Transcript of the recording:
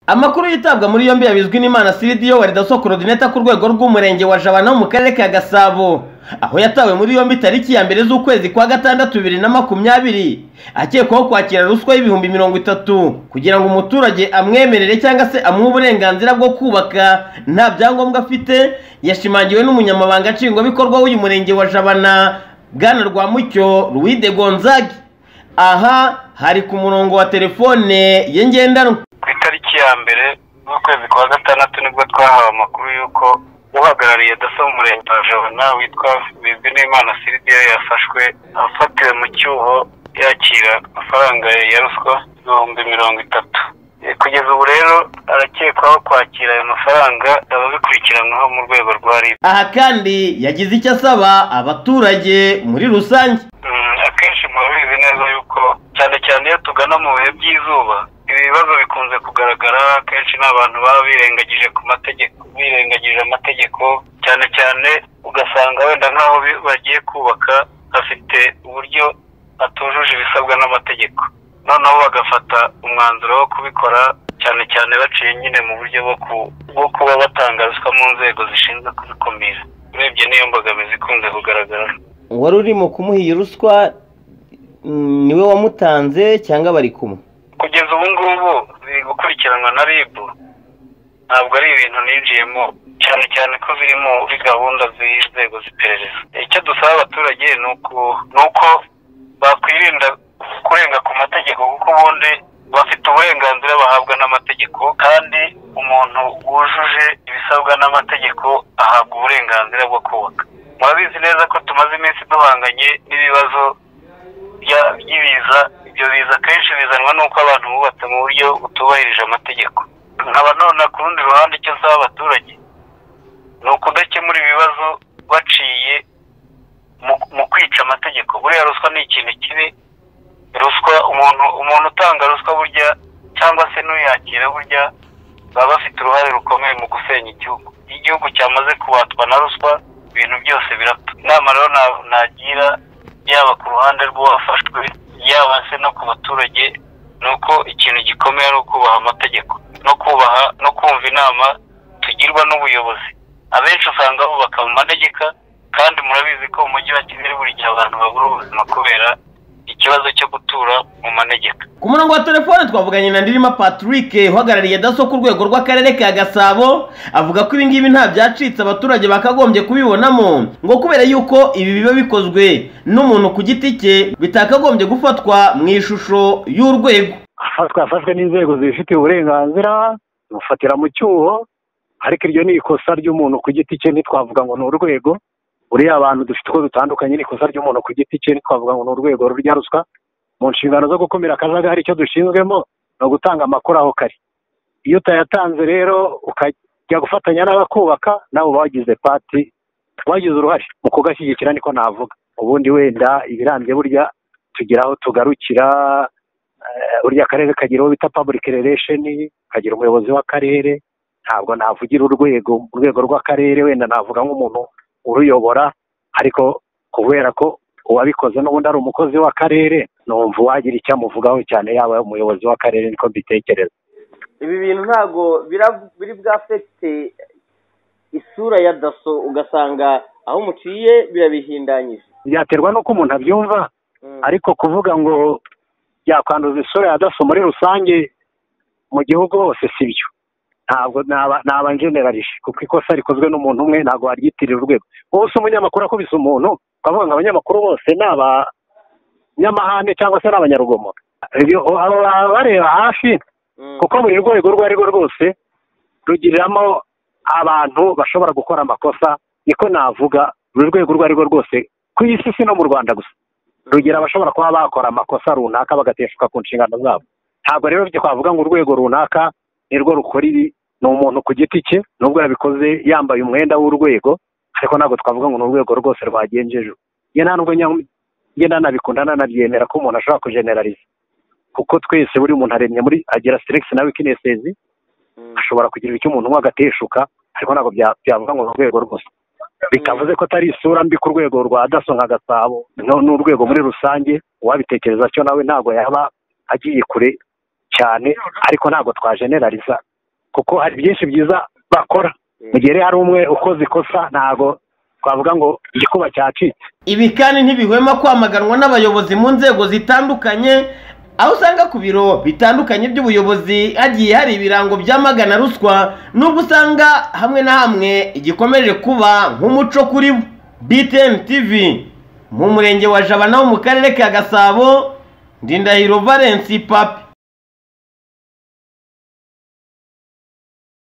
Amakuru yitabwa muri yombi yabizwi n'Imana Ukuriye Dasso coordinator ku rwego rw'umurenge wa Jabana mu karere ka Gasabo, aho yatawe muri yombi tariki ya mbere z'ukwezi kwa gatandatu 2020 akekwaho kwakira ruswa y'ibihumbi 30 kugira ngo umuturage amwemerere cyangwa se amuhe uburenganzira bwo kubaka nta byangombwa afite. Yashimangiwe n'umunyamabanga nshingwabikorwa w'uyu murenge wa Jabana Bwana Rwamucyo Louis Gonzague. Aha hari ku murongo wa telefone ye ngendanwa. Itariki ya mbere z'ukwezi kwa gatandatu nibwo twahawe amakuru yuko uhagarariye Dasso mu murenge wa Jabana witwa Bizimana Ukuriye yafashwe afatiwe mu cyuho yakira amafaranga ya ruswa ibihumbi 30. Kugeza ubu rero arakekwaho kwakira ayo mafaranga ababikurikiranwaho mu rwego rwa RIB. Aha kandi yagize icyo asaba abaturage muri rusange. Akenshi murabizi neza yuko cyane cyane iyo tugana mu bihe by'izuba ibi bibazo bikunze kugaragara. Kenshi n'abantu baba birengagije amategeko cyane cyane ugasanga wenda nk'aho bagiye kubaka afite uburyo atujuje ibisabwa n'amategeko, noneho bagafata umwanzuro wo kubikora cyane cyane baciye nyine mu buryo bwo kuba batanga ruswa mu nzego zishinzwe kubikumira. Urebye niyo mbogamizi ikunze kugaragara. Wari urimo kumuha iyi ruswa niwe wamutanze cyangwa bari kumwe? Kugeza ubu ngubu biri gukurikiranwa na RIB, ntabwo ari ibintu ninjiyemo cyane cyane ko biri muri gahunda z'inzego z'iperereza. Icyo dusaba abaturage ni uko bakwirinda kurenga ku mategeko, kuko ubundi bafite uburenganzira bahabwa n'amategeko, kandi umuntu wujuje ibisabwa n'amategeko ahabwa uburenganzira bwo kubaka. Murabizi neza ko tumaze iminsi duhanganye n'ibibazo by'ibiza. Ibyo biza kenshi bizanwa n'uko abantu bubatse mu buryo butubahirije amategeko. Nkaba none ku rundi ruhande icyo nsaba abaturage ni ukudakemura ibibazo baciye mu kwica amategeko. Buriya ruswa ni ikintu kibi. Ruswa, umuntu utanga ruswa burya cyangwa se n'uyakira burya baba bafite uruhare rukomeye mu gusenya igihugu. Iyo igihugu cyamaze kubatwa na ruswa ibintu byose birapfa. Inama rero nagira yaba ku ruhande rw'uwafashwe yaba se no ku baturage ni uko ikintu gikomeye ari ukubaha amategeko no kumva inama tugirwa n'ubuyobozi. Abenshi usanga bubaka mu manegeka, kandi murabizi ko mu mujyi wa Kigali buri gihe abantu babura ubuzima kubera ikibazo cyo gutura mu manegeka. Ku murongo wa telefone twavuganye na Ndirima Patrick uhagarariye Dasso ku rwego rw'akarere ka Gasabo, avuga ko ibingibi nta byacitse abaturage bakagombye kubibonamo, ngo kubera yuko ibi biba bikozwe n'umuntu ku giti cye bitakagombye gufatwa mu ishusho y'urwego. Afashwe n'inzego zifite uburenganzira mufatira mu cyuho, ariko iryo ni ikosa ry'umuntu ku giti cye, ntitwavuga ngo ni urwego. Uriya abantu dufite uko dutandukanye, ni ikosa ry'umuntu ku giti cye, ntitwavuga ngo ni urwego rurya ruswa. Mu nshingano zo gukumira akajagari icyo dushinzwemo no gutanga amakuru aho kari. Iyo utayatanze rero ukajya gufatanya n'abakubaka, nabo bagize wagize uruhare mu kugashyigikira, niko navuga. Ubundi wenda ibirambye burya tugira aho tugarukira. Burya akarere kagira uwo bita public relation, kagira umuyobozi w'akarere. Ntabwo navugira urwego rw'akarere, wenda navuga nk'umuntu uruyobora, ariko kubera ko uwabikoze n'ubundi ari umukozi w'akarere, numva wagira icyo amuvugaho cyane yaba umuyobozi w'akarere, niko mbitekereza. Ibi bintu ntago biri bwafete isura ya Dasso, ugasanga aho umuciye birabihindanyije. Byaterwa nuko umuntu abyumva, ariko kuvuga ngo byakwanduza isura ya Dasso muri rusange mu gihugu hose sibyo. Ntabwo naba generalije, kuko ikosa rikozwe n'umuntu umwe ntabwo waryitirira urwego. Bose umunyamakuru akubise umuntu ukavuga ngo abanyamakuru bose ni abanyamahane cyangwa se ni abanyarugomo. Bareba hafi, kuko buri rwego urwo ari rwo rwose rugiriramo abantu bashobora gukora amakosa. Niko navuga, buri rwego urwo ari rwo rwose ku isi, si no mu Rwanda gusa, rugira abashobora kuba bakora amakosa runaka bagateshuka ku nshingano zabo. Ntabwo rero twavuga ngo urwego runaka nirwo rukora ibi, ni umuntu ku giti cye, nubwo yabikoze yambaye umwenda w'urwego, ariko ntabwo twavuga ngo ni urwego rwose rwagenjeje. Ntabwo ngenda nabikunda nanabyemera ko umuntu ashobora kugeneraliza, kuko twese buri muntu aremye agira strengths na weaknesses. Ashobora kugira icyo umuntu umwe agateshuka, ariko ntabwo byavuga ngo ni urwego rwose. Bikavuze ko atari isura mbi ku rwego rwa Dasso nka Gasabo, n'urwego muri rusange. Uwabitekereza cyo nawe ntabwo yaba agiye kure cyane, ariko ntabwo twajeneraliza kuko hari byinshi byiza bakora mu gihe hari umwe ukoze ikosa ntago twavuga ngo igikuba cyacitse. Ibi kandi ntibihwema kwamaganwa n'abayobozi mu nzego zitandukanye, aho usanga ku biro bitandukanye by'ubuyobozi hagiye hari ibirango byamagana ruswa, nubwo usanga hamwe na hamwe igikomeje kuba nk'umuco kuri bo. BTN TV mu murenge wa Jabana wo mu karere ka Gasabo, Ndindahiro Valence Papi.